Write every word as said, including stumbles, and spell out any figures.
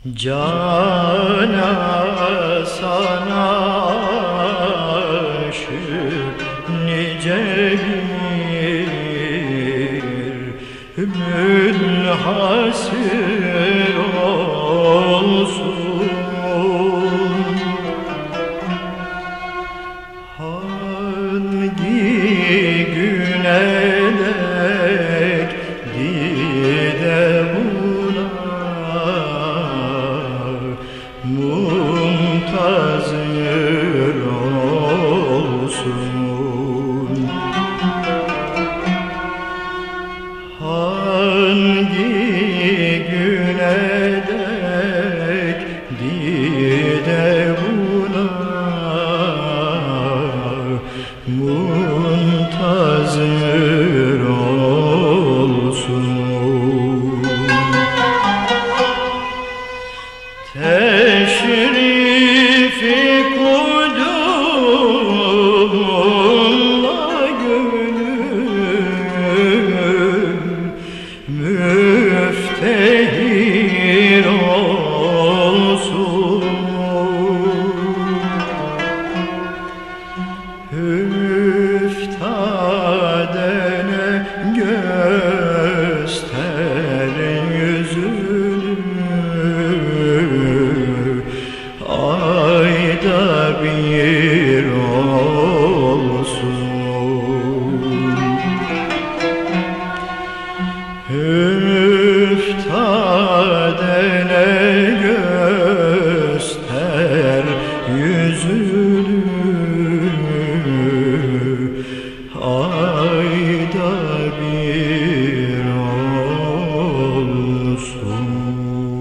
Cana sana aşık nice bir münhasır olsun. Hangi güne dek dide buna muntazır olsun? Hangi güne dek dide buna muntazır olsun? Teşrifi kudumla gönül müftehir olsun. Üftadene göster yüzünü, ayda bir olsun. Üftadene göster yüzünü, ayda bir olsun.